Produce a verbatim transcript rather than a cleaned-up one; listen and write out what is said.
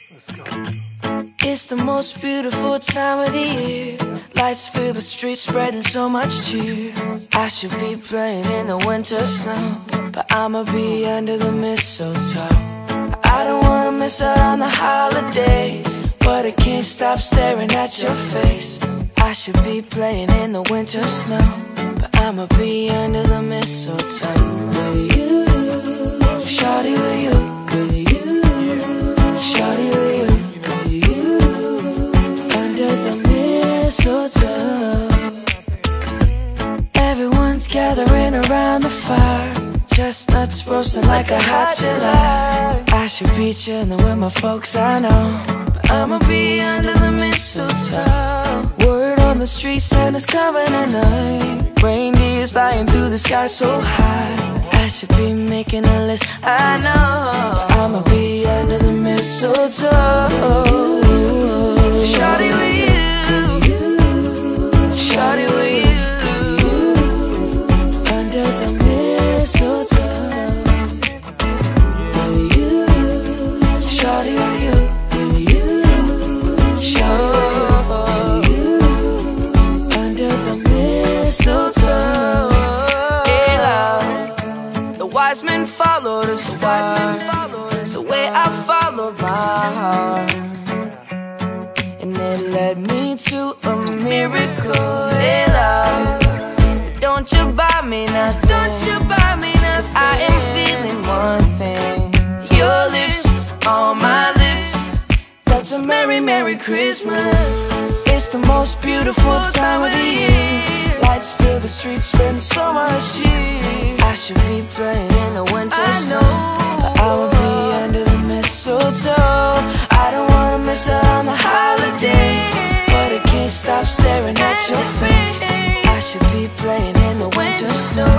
Let's go. It's the most beautiful time of the year. Lights fill the streets, spreading so much cheer. I should be playing in the winter snow, but I'ma be under the mistletoe. I don't wanna miss out on the holiday, but I can't stop staring at your face. I should be playing in the winter snow, but I'ma be under the mistletoe. With you, shawty, with you, with you, shawty, with you, with you, under the mistletoe. Everyone's gathering around the fire, chestnuts roasting like a hot July. I should be chilling with my folks, I know, but I'ma be under the mistletoe. Word on the street, Santa's coming tonight. Reindeer's flying through the sky so high. I should be making a list, I know, but I'ma be under the mistletoe. Shawty with you, shawty with you, under the mistletoe. With you, shawty with you, with you, shawty with you, under the mistletoe. Hey, love, the wise men follow the star, the way I follow my heart, and it led me to a miracle. Hey, love, don't you buy me nothing, don't you buy me nothing. I am feeling one thing, your lips on my lips. That's a merry, merry Christmas. It's the most beautiful time of the year. Lights fill the streets, spend so much cheer. I should be playing in the winter snow, but I'ma be under the mistletoe. I don't wanna miss out on the holiday, but I can't stop staring at your face. I should be playing in the winter snow.